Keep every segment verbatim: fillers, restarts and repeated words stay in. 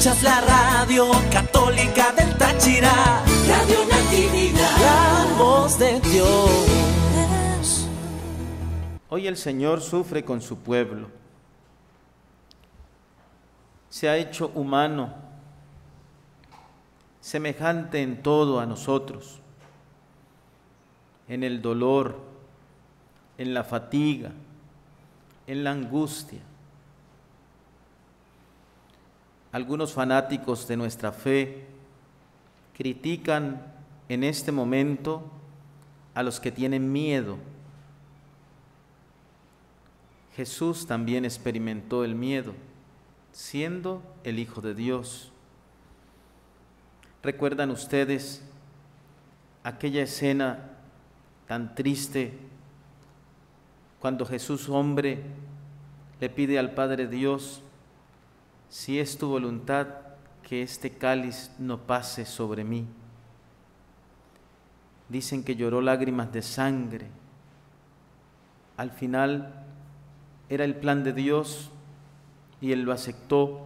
Escuchas la radio católica del Táchira, Radio Natividad, la voz de Dios. Hoy el Señor sufre con su pueblo. Se ha hecho humano, semejante en todo a nosotros, en el dolor, en la fatiga, en la angustia. Algunos fanáticos de nuestra fe critican en este momento a los que tienen miedo. Jesús también experimentó el miedo, siendo el Hijo de Dios. ¿Recuerdan ustedes aquella escena tan triste cuando Jesús, hombre, le pide al Padre Dios: si es tu voluntad, que este cáliz no pase sobre mí? Dicen que lloró lágrimas de sangre. Al final era el plan de Dios y Él lo aceptó.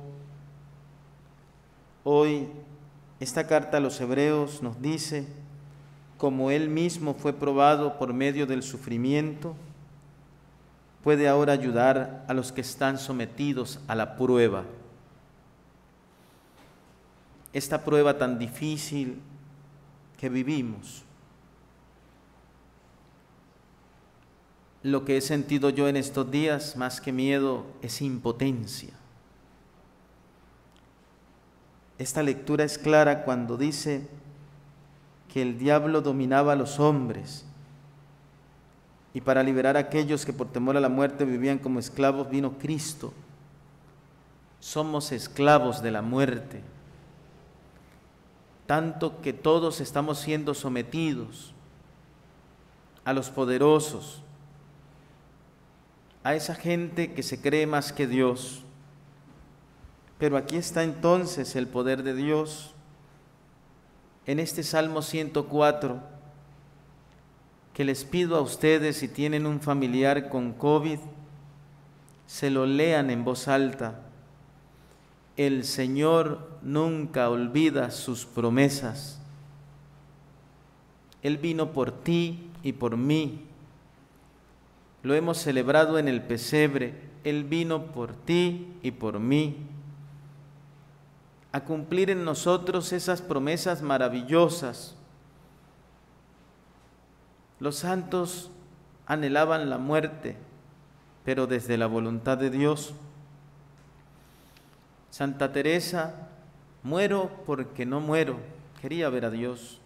Hoy esta carta a los Hebreos nos dice: como Él mismo fue probado por medio del sufrimiento, puede ahora ayudar a los que están sometidos a la prueba. Esta prueba tan difícil que vivimos. Lo que he sentido yo en estos días, más que miedo, es impotencia. Esta lectura es clara cuando dice que el diablo dominaba a los hombres y para liberar a aquellos que por temor a la muerte vivían como esclavos vino Cristo. Somos esclavos de la muerte, tanto que todos estamos siendo sometidos a los poderosos, a esa gente que se cree más que Dios. Pero aquí está entonces el poder de Dios. En este Salmo ciento cuatro, que les pido a ustedes, si tienen un familiar con COVID, se lo lean en voz alta. El Señor nunca olvida sus promesas. Él vino por ti y por mí. Lo hemos celebrado en el pesebre. Él vino por ti y por mí, a cumplir en nosotros esas promesas maravillosas. Los santos anhelaban la muerte, pero desde la voluntad de Dios. Santa Teresa: muero porque no muero, quería ver a Dios.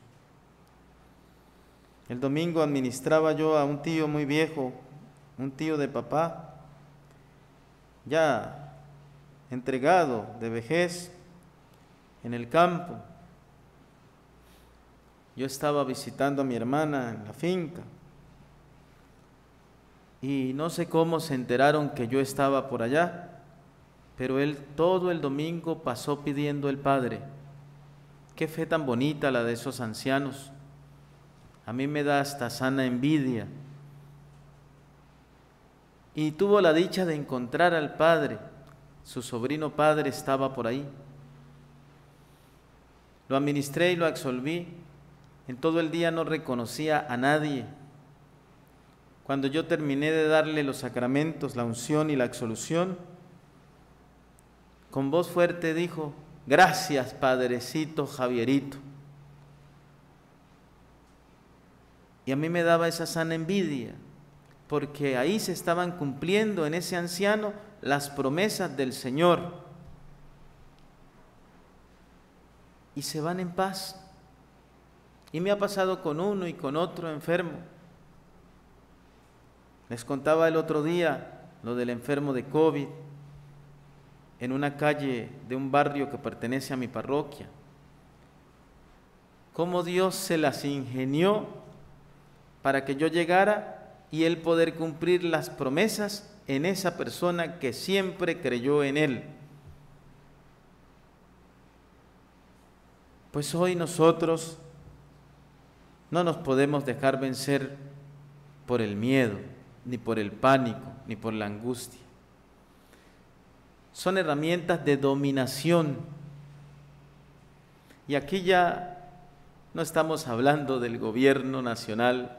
El domingo administraba yo a un tío muy viejo, un tío de papá, ya entregado de vejez, en el campo. Yo estaba visitando a mi hermana en la finca y no sé cómo se enteraron que yo estaba por allá, pero él todo el domingo pasó pidiendo el Padre. Qué fe tan bonita la de esos ancianos. A mí me da hasta sana envidia. Y tuvo la dicha de encontrar al Padre. Su sobrino padre estaba por ahí. Lo administré y lo absolví. En todo el día no reconocía a nadie. Cuando yo terminé de darle los sacramentos, la unción y la absolución, con voz fuerte dijo: gracias, Padrecito Javierito. Y a mí me daba esa sana envidia, porque ahí se estaban cumpliendo en ese anciano las promesas del Señor. Y se van en paz. Y me ha pasado con uno y con otro enfermo. Les contaba el otro día lo del enfermo de COVID en una calle de un barrio que pertenece a mi parroquia. Cómo Dios se las ingenió para que yo llegara y Él poder cumplir las promesas en esa persona que siempre creyó en Él. Pues hoy nosotros no nos podemos dejar vencer por el miedo, ni por el pánico, ni por la angustia. Son herramientas de dominación Y aquí ya no estamos hablando del gobierno nacional,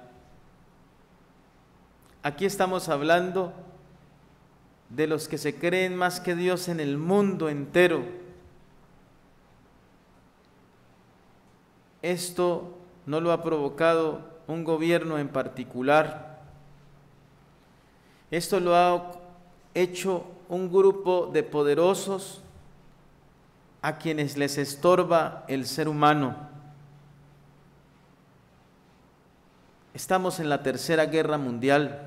aquí estamos hablando de los que se creen más que Dios en el mundo entero. Esto no lo ha provocado un gobierno en particular. Esto lo ha hecho un grupo de poderosos a quienes les estorba el ser humano. Estamos en la Tercera Guerra Mundial.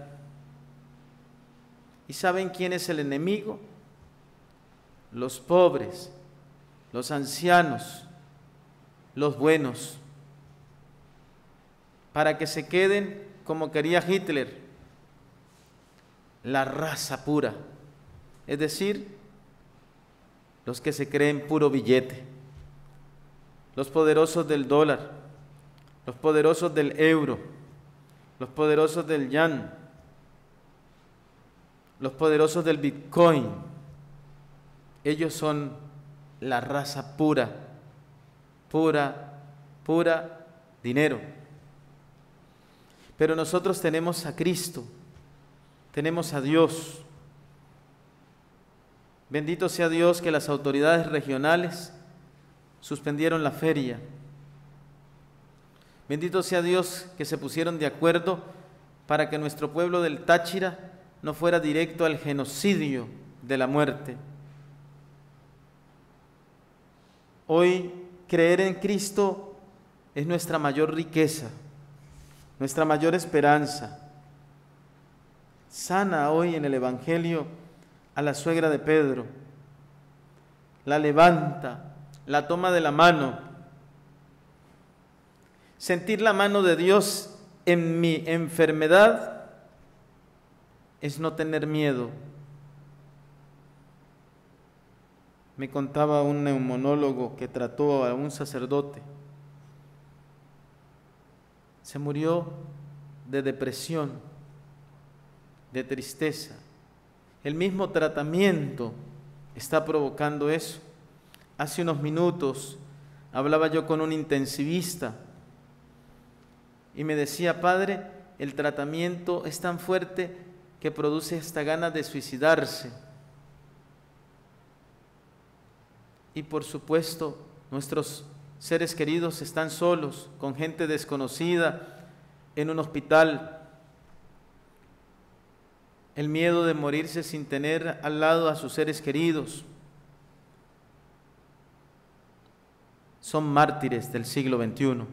¿Y saben quién es el enemigo? Los pobres, los ancianos, los buenos, para que se queden como quería Hitler, la raza pura, es decir, los que se creen puro billete, los poderosos del dólar, los poderosos del euro, los poderosos del yan, los poderosos del Bitcoin. Ellos son la raza pura, pura, pura dinero. Pero nosotros tenemos a Cristo, tenemos a Dios. Bendito sea Dios que las autoridades regionales suspendieron la feria. Bendito sea Dios que se pusieron de acuerdo para que nuestro pueblo del Táchira no fuera directo al genocidio de la muerte. Hoy creer en Cristo es nuestra mayor riqueza, nuestra mayor esperanza. Sana hoy en el Evangelio a la suegra de Pedro, la levanta, la toma de la mano. Sentir la mano de Dios en mi enfermedad es no tener miedo. Me contaba un neumonólogo que trató a un sacerdote. Se murió de depresión, de tristeza. El mismo tratamiento está provocando eso. Hace unos minutos hablaba yo con un intensivista y me decía: padre, el tratamiento es tan fuerte que produce hasta ganas de suicidarse. Y por supuesto, nuestros seres queridos están solos, con gente desconocida, en un hospital. El miedo de morirse sin tener al lado a sus seres queridos. Son mártires del siglo veintiuno.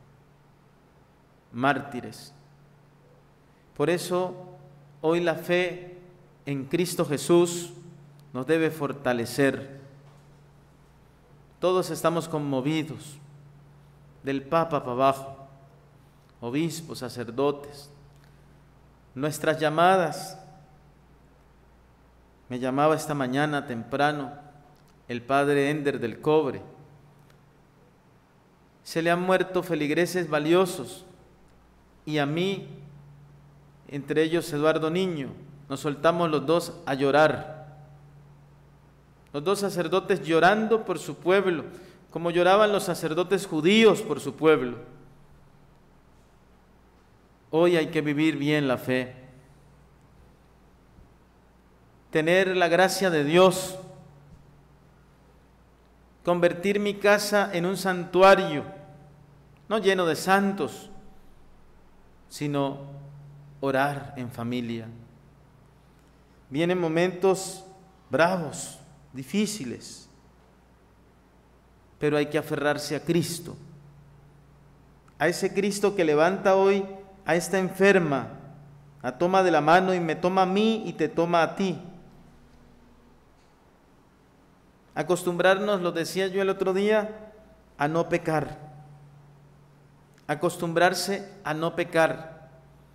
Mártires. Por eso, hoy la fe en Cristo Jesús nos debe fortalecer. Todos estamos conmovidos, del Papa para abajo, obispos, sacerdotes. Nuestras llamadas, me llamaba esta mañana temprano el padre Ender del Cobre. Se le han muerto feligreses valiosos y a mí, entre ellos Eduardo Niño, nos soltamos los dos a llorar. Los dos sacerdotes llorando por su pueblo, como lloraban los sacerdotes judíos por su pueblo. Hoy hay que vivir bien la fe, tener la gracia de Dios, convertir mi casa en un santuario, no lleno de santos, sino orar en familia. Vienen momentos bravos, difíciles, pero hay que aferrarse a Cristo, a ese Cristo que levanta hoy a esta enferma, la toma de la mano y me toma a mí y te toma a ti. Acostumbrarnos, lo decía yo el otro día, a no pecar, acostumbrarse a no pecar,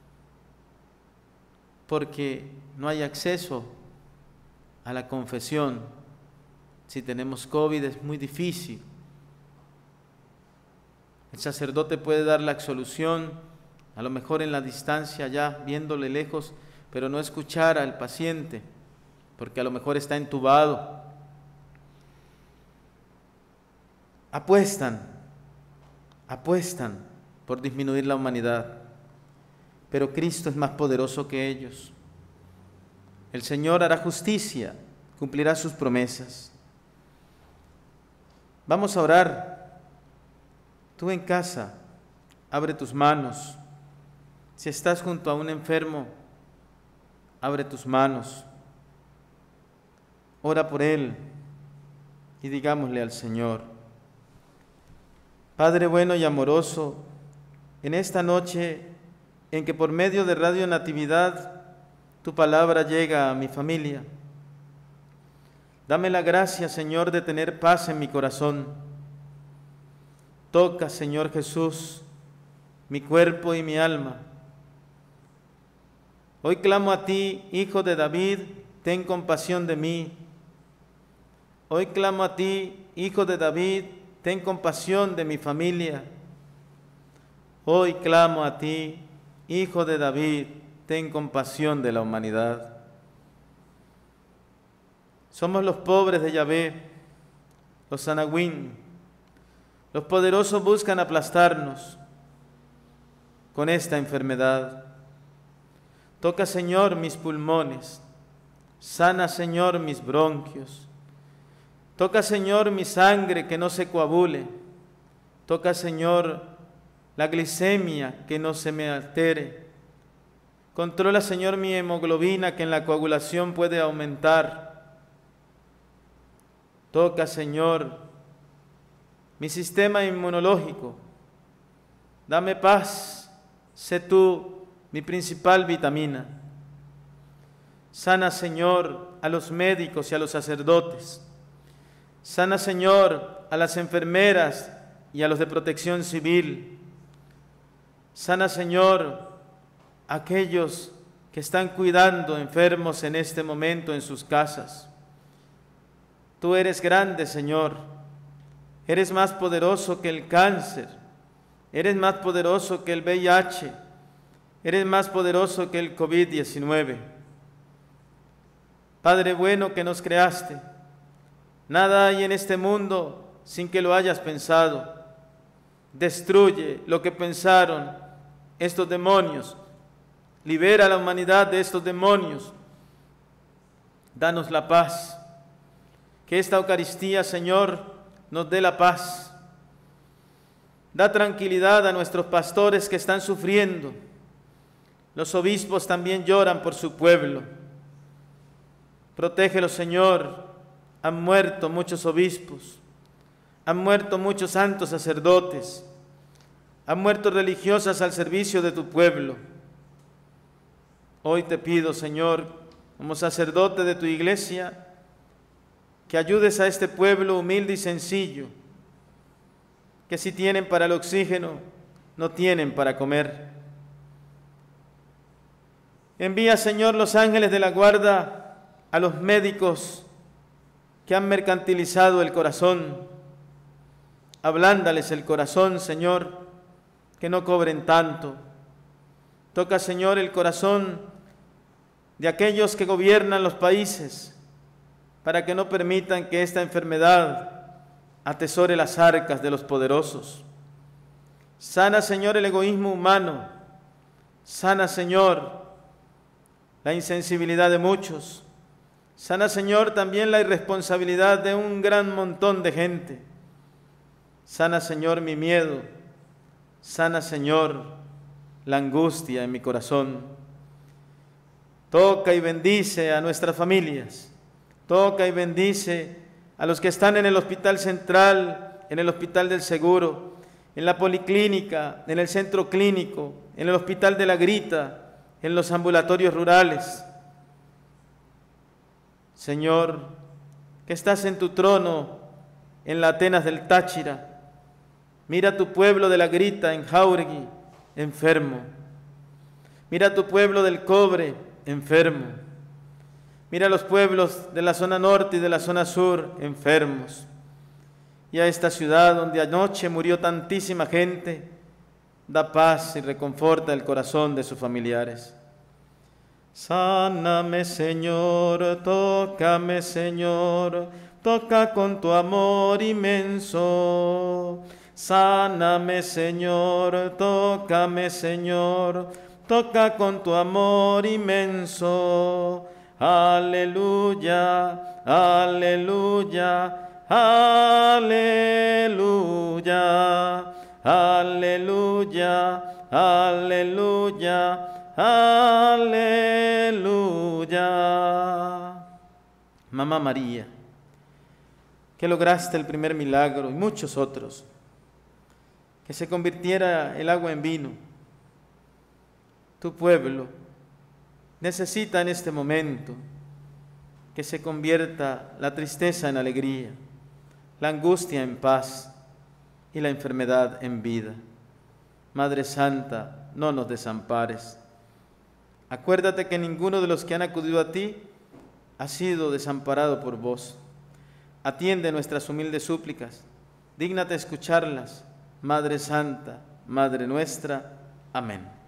porque no hay acceso a la confesión. Si tenemos COVID es muy difícil. El sacerdote puede dar la absolución, a lo mejor en la distancia ya, viéndole lejos, pero no escuchar al paciente, porque a lo mejor está entubado. apuestan, apuestan por disminuir la humanidad, pero Cristo es más poderoso que ellos. El Señor hará justicia, cumplirá sus promesas. Vamos a orar. Tú en casa, abre tus manos. Si estás junto a un enfermo, abre tus manos. Ora por él y digámosle al Señor: Padre bueno y amoroso, en esta noche en que por medio de Radio Natividad tu palabra llega a mi familia, dame la gracia, Señor, de tener paz en mi corazón. Toca, Señor Jesús, mi cuerpo y mi alma. Hoy clamo a ti, Hijo de David, ten compasión de mí. Hoy clamo a ti, Hijo de David, ten compasión de mi familia. Hoy clamo a ti, Hijo de David, ten compasión de la humanidad. Somos los pobres de Yahvé, los Sanahuín. Los poderosos buscan aplastarnos con esta enfermedad. Toca, Señor, mis pulmones. Sana, Señor, mis bronquios. Toca, Señor, mi sangre que no se coagule. Toca, Señor, la glicemia que no se me altere. Controla, Señor, mi hemoglobina que en la coagulación puede aumentar. Toca, Señor, mi sistema inmunológico. Dame paz, sé tú mi principal vitamina. Sana, Señor, a los médicos y a los sacerdotes. Sana, Señor, a las enfermeras y a los de protección civil. Sana, Señor, a aquellos que están cuidando enfermos en este momento en sus casas. Tú eres grande, Señor. Eres más poderoso que el cáncer. Eres más poderoso que el V I H. Eres más poderoso que el COVID diecinueve. Padre bueno que nos creaste, nada hay en este mundo sin que lo hayas pensado. Destruye lo que pensaron estos demonios. Libera a la humanidad de estos demonios. Danos la paz. Que esta Eucaristía, Señor, nos dé la paz. Da tranquilidad a nuestros pastores que están sufriendo. Los obispos también lloran por su pueblo. Protégelos, Señor. Han muerto muchos obispos. Han muerto muchos santos sacerdotes. Han muerto religiosas al servicio de tu pueblo. Hoy te pido, Señor, como sacerdote de tu iglesia, que ayudes a este pueblo humilde y sencillo, que si tienen para el oxígeno, no tienen para comer. Envía, Señor, los ángeles de la guarda a los médicos que han mercantilizado el corazón. Ablándales el corazón, Señor, que no cobren tanto. Toca, Señor, el corazón de aquellos que gobiernan los países para que no permitan que esta enfermedad atesore las arcas de los poderosos. Sana, Señor, el egoísmo humano. Sana, Señor, la insensibilidad de muchos. Sana, Señor, también la irresponsabilidad de un gran montón de gente. Sana, Señor, mi miedo. Sana, Señor, la angustia en mi corazón. Toca y bendice a nuestras familias. Toca y bendice a los que están en el hospital central, en el hospital del Seguro, en la policlínica, en el centro clínico, en el hospital de la Grita, en los ambulatorios rurales. Señor, que estás en tu trono en la Atenas del Táchira, mira a tu pueblo de la Grita en Jauregui, enfermo. Mira a tu pueblo del Cobre, enfermo. Mira a los pueblos de la zona norte y de la zona sur, enfermos. Y a esta ciudad donde anoche murió tantísima gente, da paz y reconforta el corazón de sus familiares. Sáname, Señor, tócame, Señor, toca con tu amor inmenso. Sáname, Señor, tócame, Señor, toca con tu amor inmenso. Aleluya, aleluya, aleluya, aleluya, aleluya, aleluya. Mamá María, que lograste el primer milagro y muchos otros, que se convirtiera el agua en vino. Tu pueblo necesita en este momento que se convierta la tristeza en alegría, la angustia en paz y la enfermedad en vida. Madre Santa, no nos desampares. Acuérdate que ninguno de los que han acudido a ti ha sido desamparado por vos. Atiende nuestras humildes súplicas, dígnate escucharlas, Madre Santa, Madre nuestra. Amén.